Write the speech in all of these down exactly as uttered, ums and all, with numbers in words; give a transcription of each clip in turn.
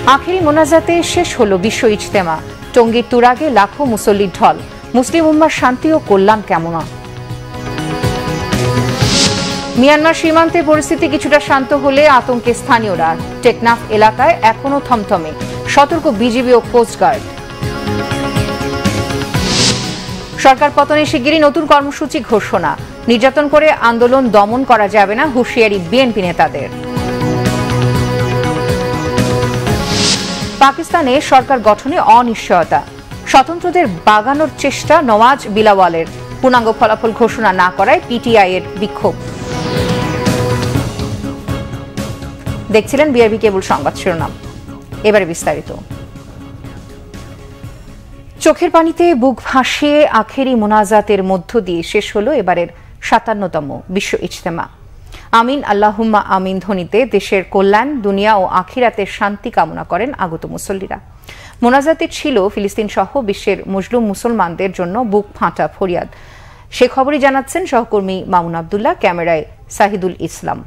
আখেরি মোনাজাতে শেষ হলো বিশ্ব ইজতেমা। টঙ্গীর তুরাগে লাখো মুসল্লির ঢল। মুসলিম উম্মার শান্তি ও কল্যাণ কামনা। মিয়ানমার সীমান্তে পরিস্থিতি কিছুটা শান্ত হলে আতঙ্কে স্থানীয়রা। টেকনাফ এলাকায় এখনো থমথমে, সতর্ক বিজিবি ও কোস্টগার্ড। সরকার পতনে শিগগিরই নতুন কর্মসূচি ঘোষণা। নির্যাতন করে আন্দোলন দমন করা যাবে না, হুঁশিয়ারি বিএনপি নেতাদের। পাকিস্তানে সরকার গঠনে অনিশ্চয়তা। স্বতন্ত্রদের বাগানোর চেষ্টা নওয়াজ বিলাওয়ালের। পূর্ণাঙ্গ ফলাফল ঘোষণা না করায় পিটিআই এর বিক্ষোভ। দেখছিলেন বিআরবি কেবল সংবাদ শিরোনাম, এবারে বিস্তারিত। চোখের পানিতে বুক ভাসিয়ে আখেরি মোনাজাতের মধ্য দিয়ে শেষ হলো এবারের সাতান্নতম বিশ্ব ইজতেমা। আমিন আল্লাহুম্মা আমিন ধ্বনিতে দেশের কল্যাণ, দুনিয়া ও আখিরাতের শান্তি কামনা করেন আগত মুসল্লিরা। মোনাজাতে ছিল ফিলিস্তিন সহ বিশ্বের মুসলিম মুসলমানদের জন্য বুক ফাঁটা ফরিয়াদ। সে খবরই জানাচ্ছেন সহকর্মী মামুন আব্দুল্লাহ, ক্যামেরায় সাহিদুল ইসলাম।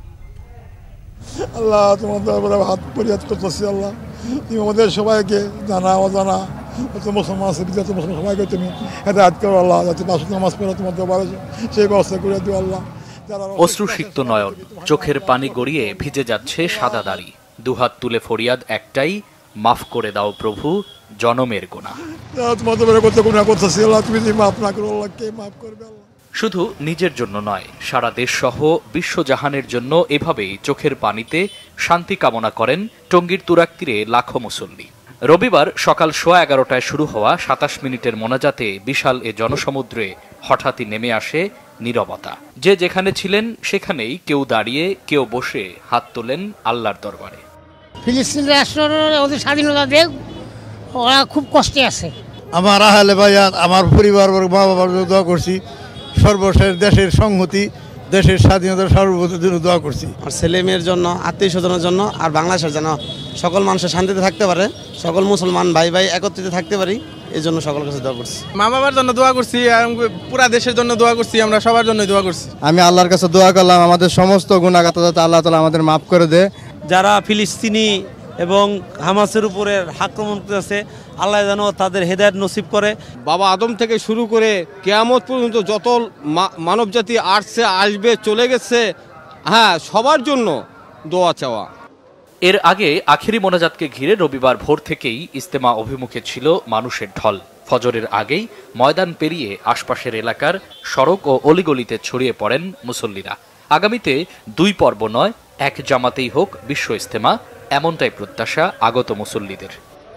আল্লাহ তোমার দরবারে হাত ফরিয়াদ করতেছি। আল্লাহ তুমি আমাদের সবাইকে জানা অজানা মুসলমান আছে, বিজাত মুসলমান সবাইকে তুমি হেদায়েত করো আল্লাহ, যাতে পাঁচ নামাজ পড়ে তোমার দরবারে সেই ব্যবস্থা করে দিও আল্লাহ। অশ্রুসিক্ত নয়ন, চোখের পানি গড়িয়ে ভিজে যাচ্ছে সাদা দাড়ি। দুহাত তুলে ফরিয়াদ একটাই, মাফ করে দাও প্রভু জনমের গুনাহ। তোমার দরবারে কত গুনাহ করতেছি আল্লাহ, তুমি যদি মাফ না করো আল্লাহ, কে মাফ করবে আল্লাহ? শুধু নিজের জন্য নয়, সারা দেশ সহ বিশ্বজাহানের জন্য এভাবেই চোখের পানিতে শান্তি কামনা করেন টঙ্গীর তুরাগ তীরে লাখো মুসল্লি। রবিবার সকাল সোয়া এগারোটায় শুরু হওয়া সাতাশ মিনিটের মোনাজাতে বিশাল এ জনসমুদ্রে হঠাৎই নেমে আসে নীরবতা। যে যেখানে ছিলেন সেখানেই কেউ দাঁড়িয়ে, কেউ বসে হাত তোলেন আল্লাহর দরবারে। ফিলিস্তিন রাষ্ট্র ওদের স্বাধীনতা দেখ, ওরা খুব কষ্টে আছে। আমার আহলে ভাইয়া, আমার পরিবার, মা বাবার জন্য দোয়া করছি। সর্বশেষ দেশের সংহতি, দেশের স্বাধীনতার সার্বভৌমত্বের জন্য দোয়া করছি। আর ছেলে মেয়ের জন্য, আত্মীয় স্বজনের জন্য, আর বাংলাদেশের জন্য সকল মানুষের শান্তিতে থাকতে পারে, সকল মুসলমান ভাই ভাই একত্রিত থাকতে পারি, এই জন্য সকল কাছে দোয়া করছি। মা বাবার জন্য দোয়া করছি, পুরা দেশের জন্য দোয়া করছি, আমরা সবার জন্য দোয়া করছি। আমি আল্লাহর কাছে দোয়া করলাম আমাদের সমস্ত গুনাহগাতা যাতে আল্লাহ তাআলা আমাদের মাফ করে দেয়। যারা ফিলিস্তিনি এবং হামাসের উপরে আক্রমণ করেছে, আল্লাহ যেন তাদের হেদায়েত নসিব করে। বাবা আদম থেকে শুরু করে কিয়ামত পর্যন্ত যত মানব জাতি আসছে, আসবে, চলে গেছে, হ্যাঁ, সবার জন্য দোয়া চাওয়া। এর আগে আখেরি মোনাজাতকে ঘিরে রবিবার ভোর থেকেই ইজতেমা অভিমুখে ছিল মানুষের ঢল। ফজরের আগেই ময়দান পেরিয়ে আশপাশের এলাকার সড়ক ও অলিগলিতে ছড়িয়ে পড়েন মুসল্লিরা। আগামীতে দুই পর্ব নয়, এক জামাতেই হোক বিশ্ব ইজতেমা, এমনটাই প্রত্যাশা আগত মুসল্লিদের।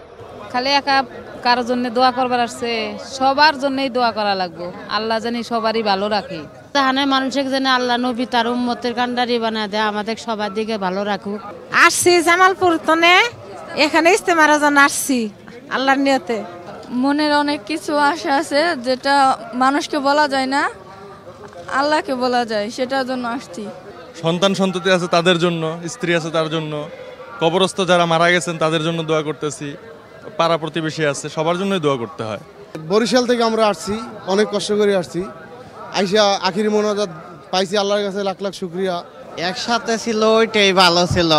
খালি একা কারোর জন্য দোয়া করবার আসছে, সবার জন্যই দোয়া করা লাগবে। আল্লাহ জানি সবারই ভালো রাখে। তাহলে মানুষের জন্য আল্লাহ নবী তার উম্মতের কান্ডারি বানায় দেয়, আমাদের সবার দিকে ভালো রাখুক। আসছি জামালপুর তনে, এখানে ইজতেমার জন্য আসছি আল্লাহর নিয়তে। মনের অনেক কিছু আশা আছে যেটা মানুষকে বলা যায় না, আল্লাহকে বলা যায়, সেটার জন্য আসছি। সন্তান সন্ততি আছে তাদের জন্য, স্ত্রী আছে তার জন্য, কবরস্থ যারা মারা গেছেন তাদের জন্য দোয়া করতেছি, পাড়া প্রতিবেশী আছে, সবার জন্যই দোয়া করতে হয়। বরিশাল থেকে আমরা আসছি, অনেক কষ্ট করে আসছি। আইসা আখিরি মোনাজাত পাইছি, আল্লাহর কাছে লাখ লাখ শুকরিয়া। একসাথে ছিল ওইটাই ভালো ছিল,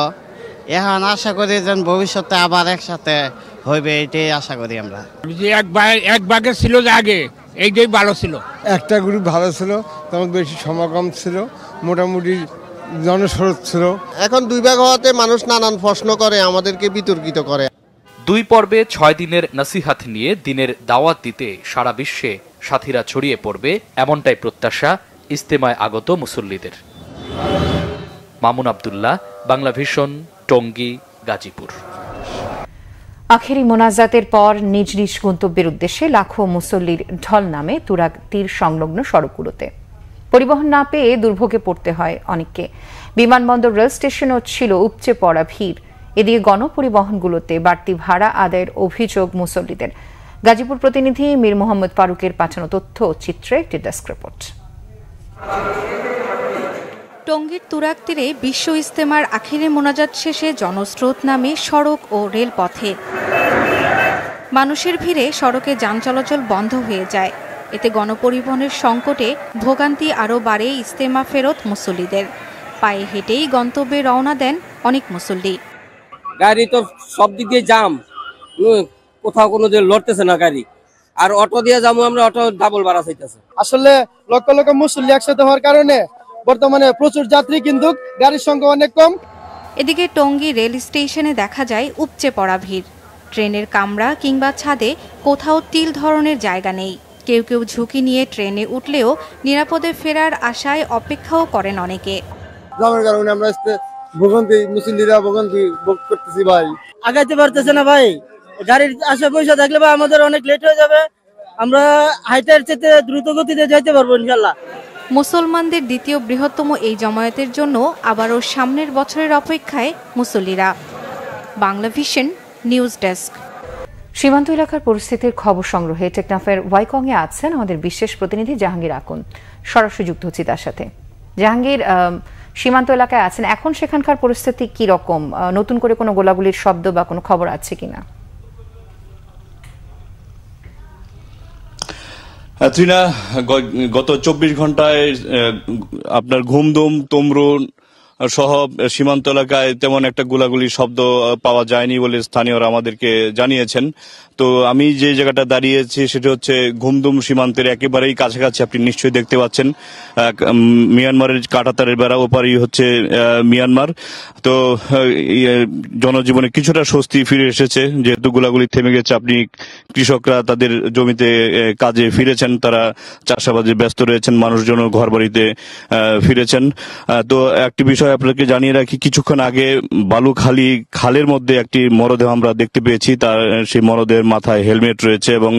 এখন আশা করি যেন ভবিষ্যতে আবার একসাথে হইবে, এটাই আশা করি আমরা। এক ভাগ এক ভাগে ছিল যে আগে, এইটাই ভালো ছিল। একটা গ্রুপ ভালো ছিল, তেমন বেশি সমাগম ছিল, মোটামুটি জনস্রোত ছিল। এখন দুই ভাগ হওয়াতে মানুষ নানান প্রশ্ন করে, আমাদেরকে বিতর্কিত করে। দুই পর্বে ছয় দিনের নসিহাত নিয়ে দিনের দাওয়াত দিতে সারা বিশ্বে সাথীরা ছড়িয়ে পড়বে, এমনটাই প্রত্যাশা ইজতেমায় আগত মুসল্লিদের। মামুন আব্দুল্লাহ, বাংলা ভিশন, টঙ্গী, গাজীপুর। আখেরি মোনাজাতের পর নিজ নিজ গন্তব্যের উদ্দেশ্যে লাখো মুসল্লির ঢল নামে তুরাগ তীর সংলগ্ন সড়কগুলোতে। পরিবহন না পেয়ে দুর্ভোগে পড়তে হয় অনেককে। বিমানবন্দর, রেল স্টেশনও ছিল উপচে পড়া ভিড়। এদিকে গণপরিবহনগুলোতে বাড়তি ভাড়া আদায়ের অভিযোগ মুসল্লিদের। গাজীপুর প্রতিনিধি মীর মোহাম্মদ ফারুকের পাঠানো তথ্য চিত্রে একটি ডেস্ক রিপোর্ট। টঙ্গীর তুরাগ তীরে বিশ্ব ইজতেমার আখেরি মোনাজাত শেষে জনস্রোত নামে সড়ক ও রেলপথে। মানুষের ভিড়ে সড়কে যান চলাচল বন্ধ হয়ে যায়। এতে গণপরিবহনের সংকটে ভোগান্তি আরও বাড়ে ইজতেমা ফেরত মুসল্লিদের। পায়ে হেঁটেই গন্তব্যে রওনা দেন অনেক মুসল্লি। গাড়ি তো সব দিক দিয়ে জাম, কোথাও কোনো যে লড়তেছে না গাড়ি। আর অটো দিয়ে যাবো আমরা, অটো ডাবল ভাড়া চাইতেছে। আসলে লক্ষ লক্ষ মুসল্লি একসাথে হওয়ার কারণে বর্তমানে প্রচুর যাত্রী, কিন্তু গাড়ির সংখ্যা অনেক কম। এদিকে টঙ্গী রেল স্টেশনে দেখা যায় উপচে পড়া ভিড়। ট্রেনের কামরা কিংবা ছাদে কোথাও তিল ধরনের জায়গা নেই। কেউ কেউ ঝুঁকি নিয়ে ট্রেনে উঠলেও নিরাপদে ফেরার আশায় অপেক্ষাও করেন অনেকে। জামের কারণে আমরা ভোগান্তি, মুসল্লিরা ভোগান্তি ভোগ করতেছি ভাই। আগাইতে পারতেছে না ভাই, গাড়ির আশা পয়সা থাকলে ভাই আমাদের অনেক লেট হয়ে যাবে। আমরা হাইটার চেয়ে দ্রুত গতিতে যাইতে পারবো ইনশাল্লাহ। মুসলমানদের দ্বিতীয় বৃহত্তম এই জমায়েতের জন্য আবারও সামনের বছরের অপেক্ষায় মুসল্লিরা। Bangla vision news desk. সীমান্ত এলাকার পরিস্থিতির খবর সংগ্রহে টেকনাফের ওয়াইকং এ আছেন আমাদের বিশেষ প্রতিনিধি জাহাঙ্গীর আকুন। সরাসরি যুক্ত হচ্ছি তার সাথে। জাহাঙ্গীর, সীমান্ত এলাকায় আছেন, এখন সেখানকার পরিস্থিতি কি রকম? নতুন করে কোনো গোলাগুলির শব্দ বা কোনো খবর আছে কিনা? ত্রিনা, গত চব্বিশ ঘন্টায় আপনার ঘুমদুম, তমরুন সহ সীমান্ত এলাকায় তেমন একটা গোলাগুলির শব্দ পাওয়া যায়নি বলে স্থানীয়রা আমাদেরকে জানিয়েছেন। তো আমি যে জায়গাটা দাঁড়িয়েছি সেটা হচ্ছে ঘুমদুম সীমান্তের একেবারেই কাছাকাছি। আপনি নিশ্চয়ই দেখতে পাচ্ছেন মিয়ানমারের কাঁটাতারের বেড়া ওপারেই হচ্ছে মিয়ানমার। তো জনজীবনে কিছুটা স্বস্তি ফিরে এসেছে, যেহেতু গোলাগুলি থেমে গেছে। আপনি কৃষকরা তাদের জমিতে কাজে ফিরেছেন, তারা চাষাবাদে ব্যস্ত রয়েছেন, মানুষজন ঘর বাড়িতে ফিরেছেন। তো একটি বিষয় আপনাকে জানিয়ে রাখি, কিছুক্ষণ আগে বালুখালী খালের মধ্যে একটি মরদেহ আমরা দেখতে পেয়েছি। তার সেই মরদেহের মাথায় হেলমেট রয়েছে এবং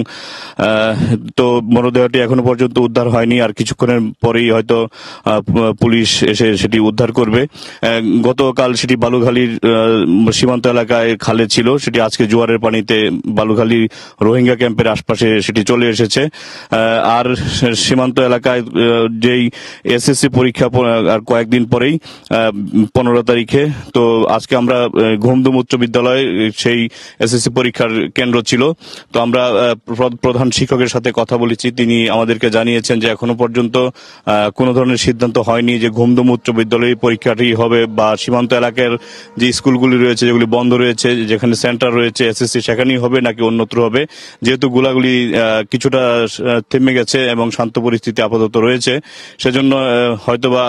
তো মরদেহটি এখনো পর্যন্ত উদ্ধার হয়নি। আর কিছুক্ষণের পরেই হয়তো পুলিশ এসে সেটি উদ্ধার করবে। গতকাল সেটি বালুখালীর সীমান্ত এলাকায় খালে ছিল, সেটি আজকে জোয়ারের পানিতে বালুখালী রোহিঙ্গা ক্যাম্পের আশপাশে সেটি চলে এসেছে। আর সীমান্ত এলাকায় যেই এসএসসি পরীক্ষা আর কয়েকদিন পরেই পনেরো তারিখে, তো আজকে আমরা ঘুমদুম উচ্চ বিদ্যালয়ে সেই এসএসসি পরীক্ষার কেন্দ্র ছিল। তো আমরা প্রধান শিক্ষকের সাথে কথা বলেছি, তিনি আমাদেরকে জানিয়েছেন যে এখনো পর্যন্ত কোনো ধরনের সিদ্ধান্ত হয়নি যে ঘুমদুম উচ্চ বিদ্যালয়ে পরীক্ষাটি হবে বা সীমান্ত এলাকার যে স্কুলগুলি রয়েছে, যেগুলি বন্ধ রয়েছে, যেখানে সেন্টার রয়েছে এসএসসি, সেখানেই হবে নাকি অন্যত্র হবে। যেহেতু গোলাগুলি কিছুটা থেমে গেছে এবং শান্ত পরিস্থিতি আপাতত রয়েছে, সেজন্য হয়তোবা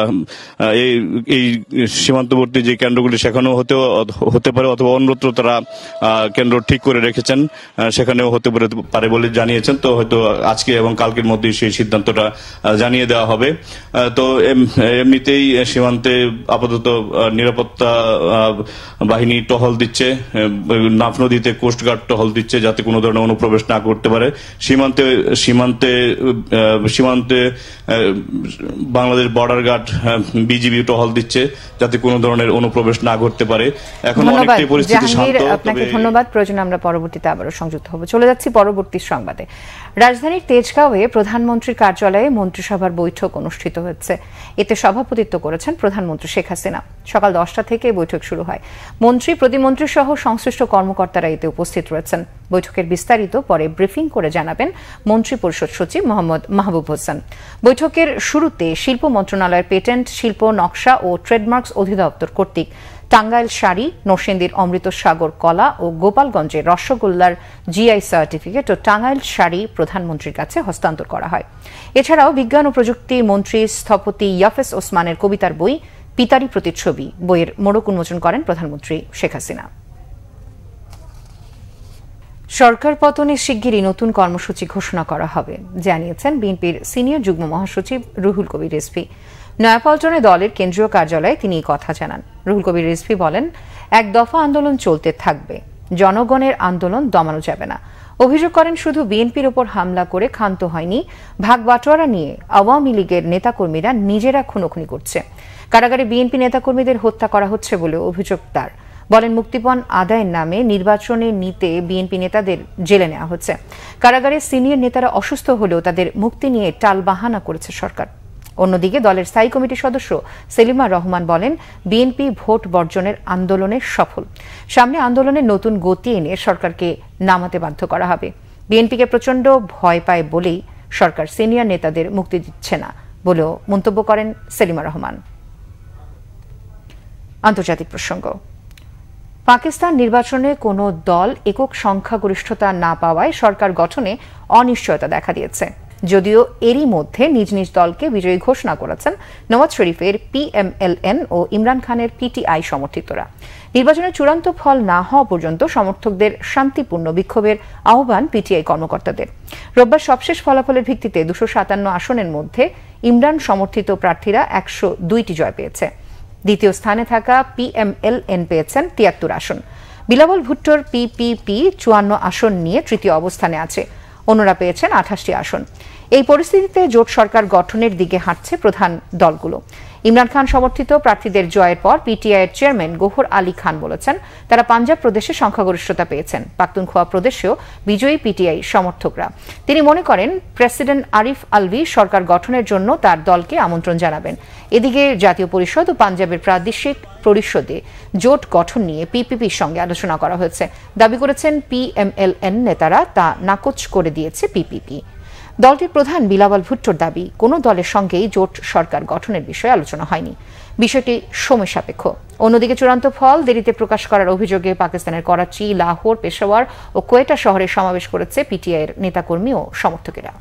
এই এই সীমান্তবর্তী যে কেন্দ্রগুলি সেখানেও হতেও হতে পারে, অথবা অন্যত্র তারা কেন্দ্র ঠিক করে রেখেছেন, সেখানেও হতে পারে বলে জানিয়েছেন। তো হয়তো আজকে এবং কালকের মধ্যে সেই সিদ্ধান্তটা জানিয়ে দেওয়া হবে। তো এমনিতেই সীমান্তে আপাতত নিরাপত্তা বাহিনী টহল দিচ্ছে, নাফ নদীতে কোস্টগার্ড টহল দিচ্ছে যাতে কোনো ধরনের অনুপ্রবেশ না করতে পারে। সীমান্তে সীমান্তে সীমান্তে বাংলাদেশ বর্ডার গার্ড বিজিবি টহল দিচ্ছে যাতে কোনো ধরনের অনুপ্রবেশ না ঘটতে পারে। এখন অনেকটাই পরিস্থিতি শান্ত। আপনাকে ধন্যবাদ। প্রয়োজনে আমরা পরবর্তীতে আবারও সংযুক্ত হব। চলে যাচ্ছি পরবর্তী সংবাদে। রাজধানীর তেজগাঁওয়ে প্রধানমন্ত্রীর কার্যালয়ে মন্ত্রিসভার বৈঠক অনুষ্ঠিত হচ্ছে। এতে সভাপতিত্ব করেছেন প্রধানমন্ত্রী শেখ হাসিনা। সকাল দশটা থেকে বৈঠক শুরু হয়। মন্ত্রী, প্রতিমন্ত্রী সহ সংশ্লিষ্ট কর্মকর্তারা এতে উপস্থিত রয়েছেন। বৈঠকের বিস্তারিত পরে ব্রিফিং করে জানাবেন মন্ত্রী পরিষদ সচিব মোহাম্মদ মাহবুব হোসেন। বৈঠকের শুরুতে শিল্প মন্ত্রণালয়ের পেটেন্ট, শিল্প, নকশা ও ট্রেডমার্কস অধিদপ্তর কর্তৃক টাঙ্গাইল শাড়ি, নরসিংদীর অমৃত সাগর কলা ও গোপালগঞ্জের রসগোল্লার জিআই সার্টিফিকেট ও টাঙ্গাইল শাড়ি প্রধানমন্ত্রীর কাছে হস্তান্তর করা হয়। এছাড়াও বিজ্ঞান ও প্রযুক্তি মন্ত্রী স্থপতি ইয়াফেস ওসমানের কবিতার বই পিতারি প্রতিচ্ছবি বইয়ের মোড়ক উন্মোচন করেন প্রধানমন্ত্রী শেখ হাসিনা। সরকার পতনে শিগগিরই নতুন কর্মসূচি ঘোষণা করা হবে জানিয়েছেন বিএনপির সিনিয়র যুগ্ম মহাসচিব রুহুল কবির রিজভী। নয়াপল্টনে দলের কেন্দ্রীয় কার্যালয়ে তিনি এই কথা জানান। রুহুল কবির রিজভী বলেন, এক দফা আন্দোলন চলতে থাকবে, জনগণের আন্দোলন দমানো যাবে না। অভিযোগ করেন, শুধু বিএনপির ওপর হামলা করে ক্ষান্ত হয়নি, ভাগ বাটোয়ারা নিয়ে আওয়ামী লীগের নেতাকর্মীরা নিজেরা খুনোখুনি করছে। কারাগারে বিএনপি নেতাকর্মীদের হত্যা করা হচ্ছে বলে অভিযোগ তার। বলেন, মুক্তিপণ আদায়ের নামে নির্বাচনে নিতে বিএনপি নেতাদের জেলে নেওয়া হচ্ছে। কারাগারে সিনিয়র নেতারা অসুস্থ হলেও তাদের মুক্তি নিয়ে টালবাহানা করেছে সরকার। অন্যদিকে দলের স্থায়ী কমিটির সদস্য সেলিমা রহমান বলেন, বিএনপি ভোট বর্জনের আন্দোলনে সফল। সামনে আন্দোলনের নতুন গতি এনে সরকারকে নামাতে বাধ্য করা হবে। বিএনপিকে প্রচণ্ড ভয় পায় বলেই সরকার সিনিয়র নেতাদের মুক্তি দিচ্ছে না বলেও মন্তব্য করেন সেলিমা রহমান। আন্তর্জাতিক প্রসঙ্গ। পাকিস্তান নির্বাচনে কোনো দল একক সংখ্যাগরিষ্ঠতা না পাওয়ায় সরকার গঠনে অনিশ্চয়তা দেখা দিয়েছে। যদিও এরই মধ্যে নিজ নিজ দলকে বিজয়ী ঘোষণা করেছেন নওয়াজ শরীফের পিএমএলএন ও ইমরান খানের পিটিআই সমর্থিতরা। নির্বাচনের চূড়ান্ত ফল না হওয়া পর্যন্ত সমর্থকদের শান্তিপূর্ণ বিক্ষোভের আহ্বান পিটিআই কর্মকর্তাদের। রোববার সবশেষ ফলাফলের ভিত্তিতে দুশো সাতান্ন আসনের মধ্যে ইমরান সমর্থিত প্রার্থীরা একশো দুইটি জয় পেয়েছে। দ্বিতীয় স্থানে থাকা পিএমএলএন পেয়েছেন তিয়াত্তর আসন। বিলাওয়াল ভুট্টোর পিপিপি চুয়ান্ন আসন নিয়ে তৃতীয় অবস্থানে আছে, অন্যরা পেয়েছেন আঠাশটি আসন। এই পরিস্থিতিতে জোট সরকার গঠনের দিকে হাঁটছে প্রধান দলগুলো। ইমরান খান সমর্থিত প্রার্থীদের জয়ের পর পিটিআই এর চেয়ারম্যান গৌহর আলী খান বলেছেন তারা পাঞ্জাব প্রদেশে সংখ্যাগরিষ্ঠতা পেয়েছেন। পাখতুনখোয়া প্রদেশেও বিজয়ী পিটিআই সমর্থকরা। তিনি মনে করেন প্রেসিডেন্ট আরিফ আলভি সরকার গঠনের জন্য তার দলকে আমন্ত্রণ জানাবেন। এদিকে জাতীয় পরিষদ ও পাঞ্জাবের প্রাদেশিক পরিষদে জোট গঠন নিয়ে পিপিপির সঙ্গে আলোচনা করা হয়েছে। দাবি করেছেন পিএমএলএন নেতারা তা নাকচ করে দিয়েছে পিপিপি। দলটির প্রধান বিলাওয়াল ভুট্টোর দাবি, কোনো দলের সঙ্গেই জোট সরকার গঠনের বিষয়ে আলোচনা হয়নি। বিষয়টি সময় সাপেক্ষ। অন্যদিকে চূড়ান্ত ফল দেরিতে প্রকাশ করার অভিযোগে পাকিস্তানের করাচি, লাহোর, পেশাওয়ার ও কোয়েটা শহরে সমাবেশ করেছে পিটিআই এর নেতাকর্মী ও সমর্থকেরা।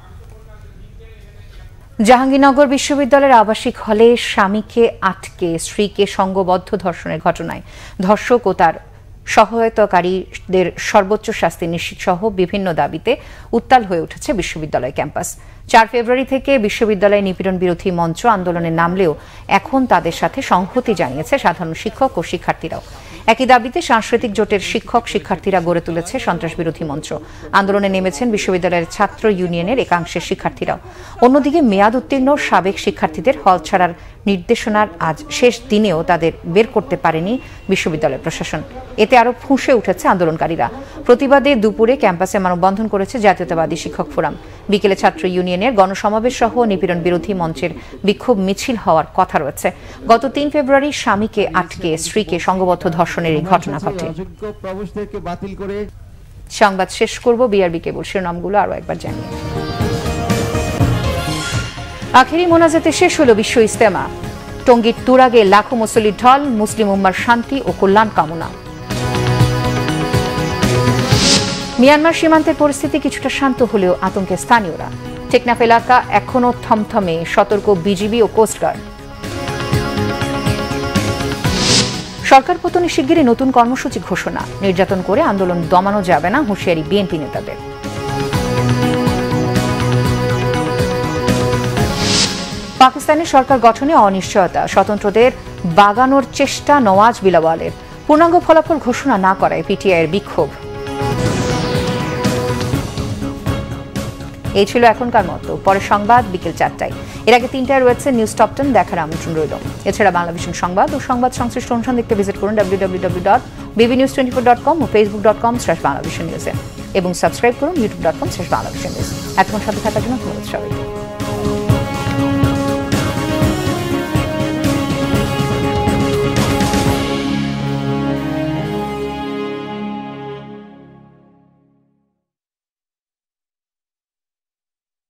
জাহাঙ্গীরনগর বিশ্ববিদ্যালয়ের আবাসিক হলে স্বামীকে আটকে স্ত্রীকে সংঘবদ্ধ ধর্ষণের ঘটনায় ধর্ষক ও তার সহায়তাকারীদের সর্বোচ্চ শাস্তি নিশ্চিত সহ বিভিন্ন দাবিতে উত্তাল হয়ে উঠেছে বিশ্ববিদ্যালয় ক্যাম্পাস। চার ফেব্রুয়ারি থেকে বিশ্ববিদ্যালয় নিপীড়ন বিরোধী মঞ্চ আন্দোলনে নামলেও এখন তাদের সাথে সংহতি জানিয়েছে সাধারণ শিক্ষক ও শিক্ষার্থীরাও। একই দাবিতে সাংস্কৃতিক জোটের শিক্ষক শিক্ষার্থীরা গড়ে তুলেছে সন্ত্রাস বিরোধী মঞ্চ। আন্দোলনে নেমেছেন বিশ্ববিদ্যালয়ের ছাত্র ইউনিয়নের একাংশের শিক্ষার্থীরাও। অন্যদিকে মেয়াদ উত্তীর্ণ সাবেক শিক্ষার্থীদের হল ছাড়ার নির্দেশনার আজ শেষ দিনেও তাদের বের করতে পারেনি বিশ্ববিদ্যালয় প্রশাসন। এতে আরো ফুঁসে উঠেছে আন্দোলনকারীরা। প্রতিবাদে দুপুরে ক্যাম্পাসে মানববন্ধন করেছে জাতীয়তাবাদী শিক্ষক ফোরাম। বিকেলে ছাত্র ইউনিয়নের গণসমাবেশ সহ নিপীড়ন বিরোধী মঞ্চের বিক্ষোভ মিছিল হওয়ার কথা রয়েছে। গত তিন ফেব্রুয়ারি স্বামীকে আটকে স্ত্রীকে সংঘবদ্ধ ধর্ষণের এই ঘটনা ঘটে। সংবাদ শেষ করব বিআরবি কেবল শিরোনামগুলো আরো একবার জানিয়ে। আখেরি মোনাজাতে শেষ হলো বিশ্ব ইজতেমা। টঙ্গীর তুরাগে লাখো মুসল্লির ঢল, মুসলিম উম্মার শান্তি ও কল্যাণ কামনা। মিয়ানমার সীমান্তের পরিস্থিতি কিছুটা শান্ত হলেও আতঙ্কে স্থানীয়রা। টেকনাফ এলাকা এখনো থমথমে, সতর্ক বিজিবি ও কোস্টগার্ড। সরকার পতনে শিগগিরই নতুন কর্মসূচি ঘোষণা, নির্যাতন করে আন্দোলন দমানো যাবে না, হুঁশিয়ারি বিএনপি নেতাদের। পাকিস্তানের সরকার গঠনে অনিশ্চয়তা, স্বতন্ত্রদের বাগানোর চেষ্টা নওয়াজ বিলাওয়ালের। পূর্ণাঙ্গ ফলাফল ঘোষণা না করায় পিটিআই এর বিক্ষোভ। এই ছিল এখনকার মতো। পরে সংবাদ বিকেল চারটায়। এর আগে তিনটায় রয়েছে নিউজ টপ টেন দেখার আমন্ত্রণ রইল। এছাড়া বাংলাভিশন সংবাদ ও সংবাদ সংশ্লিষ্ট অনুষ্ঠান দেখতে ভিজিট করুন W W W dot BB news twenty four dot com ও Facebook dot com slash Banglavision নিউজে এবং সাবস্ক্রাইব করুন YouTube dot com slash Banglavision news. এতক্ষণ সাথে থাকার জন্য ধন্যবাদ সবাইকে।